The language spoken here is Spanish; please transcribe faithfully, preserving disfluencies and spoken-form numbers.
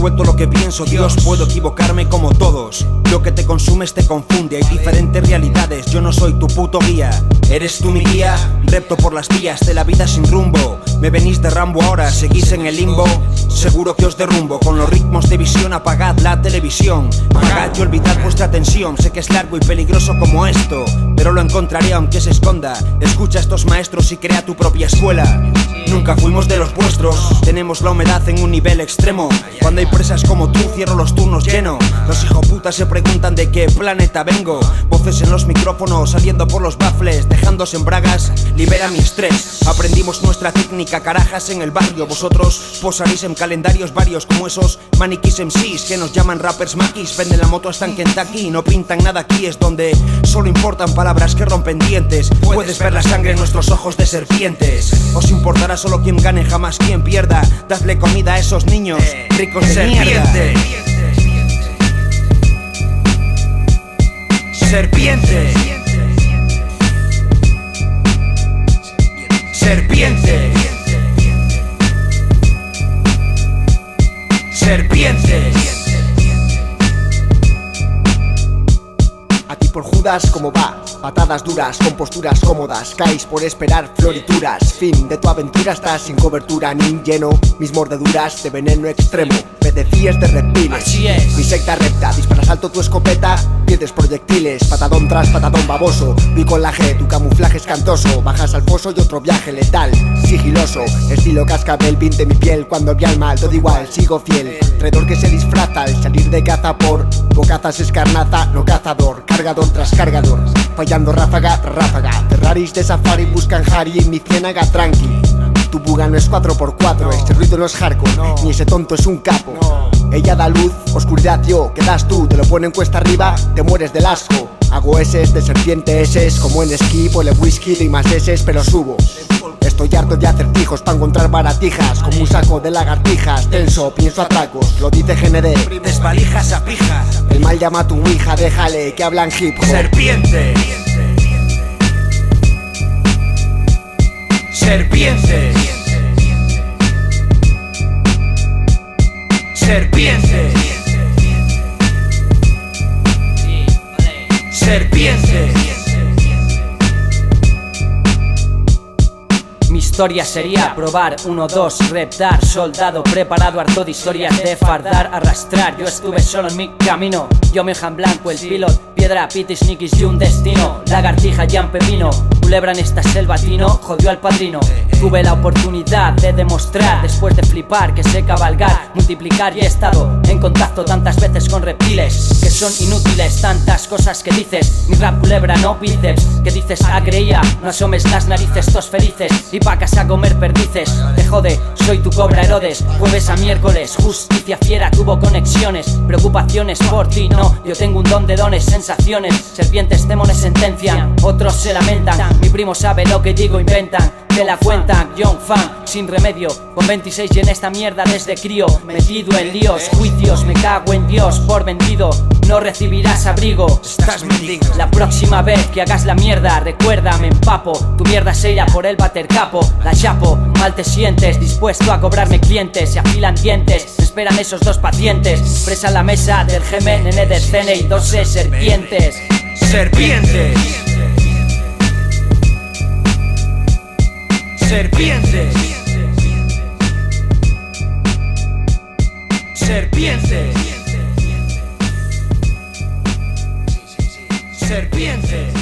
suelto lo que pienso, Dios, puedo equivocarme como todos. Lo que te consumes te confunde, hay diferentes realidades, yo no soy tu puto guía. ¿Eres tú mi guía? Repto por las vías de la vida sin rumbo. Me venís de Rambo ahora, seguís en el limbo. Seguro que os derrumbo, con los ritmos de visión apagad la televisión. Apagad y olvidad vuestra tensión, sé que es largo y peligroso como esto, pero lo encontraré aunque se esconda. Escucha a estos maestros y crea tu propia escuela. Nunca fuimos de los vuestros, tenemos la humedad en un nivel extremo. Cuando hay presas como tú cierro los turnos lleno. Los hijoputas se preguntan de qué planeta vengo. Voces en los micrófonos saliendo por los baffles, dejándose en bragas, libera mi estrés. Aprendimos nuestra técnica, carajas en el barrio. Vosotros posaréis en calendarios varios como esos maniquís M Cs que nos llaman rappers maquis. Venden la moto hasta en Kentucky, no pintan nada aquí, es donde solo importan palabras que rompen dientes. Puedes ver la sangre en nuestros ojos de serpientes. Os importará solo quien gane, jamás quien pierda. Dadle comida a esos niños ricos de mierda. Serpiente. Serpiente. Serpiente. A ti por Judas, ¿cómo va? Patadas duras, con posturas cómodas. Caes por esperar florituras. Fin de tu aventura, estás sin cobertura ni lleno. Mis mordeduras de veneno extremo. Me decías de reptiles. Así es. Mi secta recta, disparas alto tu escopeta, pierdes proyectiles. Patadón tras patadón baboso. Vi con la G, tu camuflaje escantoso. Bajas al foso y otro viaje letal, sigiloso. Estilo cascabel, pinte mi piel cuando vi al mal. Todo igual, sigo fiel. Traidor que se disfraza al salir de caza por bocazas escarnaza, no cazador. Cargador tras cargador, fallando ráfaga tras ráfaga. Ferraris de safari buscan Harry en mi ciénaga tranqui. Tu buga no es cuatro por cuatro, no. Este ruido no es hardcore, no. Ni ese tonto es un capo, no. Ella da luz, oscuridad yo, que das tú. Te lo ponen cuesta arriba, te mueres del asco. Hago eses de serpiente eses, como en esquí, ponle whisky, doy más eses, pero subo. Estoy harto de acertijos pa' encontrar baratijas, como un saco de lagartijas. Tenso, pienso atracos, lo dice G N D. Desvalijas a pija. El mal llama a tu hija, déjale que hablan hip hop. Serpiente. Serpiente. Serpiente. Serpiente. Mi historia sería probar, uno, dos, reptar. Soldado preparado, harto de historias de fardar, arrastrar. Yo estuve solo en mi camino, yo mi Jan Blanco, el pilot. Piedra, pitis, nikis y un destino. Lagartija, Jan Pepino. Culebra en esta selva tino, jodió al padrino. Tuve la oportunidad de demostrar, después de flipar, que sé cabalgar, multiplicar y he estado en contacto tantas veces con reptiles que son inútiles, tantas cosas que dices. Mi rap culebra, no bíceps, que dices ah creía, no asomes las narices, tos felices y pa' casa a comer perdices. Te jode, soy tu cobra Herodes, jueves a miércoles, justicia fiera tuvo conexiones, preocupaciones por ti, no, yo tengo un don de dones, sensaciones, serpientes demones sentencian, otros se lamentan, mi primo sabe lo que digo, inventan, te la cuentan, young fan, sin remedio, con veintiséis y en esta mierda desde crío, metido en líos, juicios, me cago en Dios, por vendido, no recibirás abrigo, estás mendigo. La próxima vez que hagas la mierda, recuerda, me empapo, tu mierda se irá por el bater capo, la chapo, mal te sientes, dispuesto a cobrarme clientes, se afilan dientes, me esperan esos dos pacientes, presa en la mesa del G M, nene del C N y doce serpientes. Serpiente. Serpiente. Serpiente. Serpiente.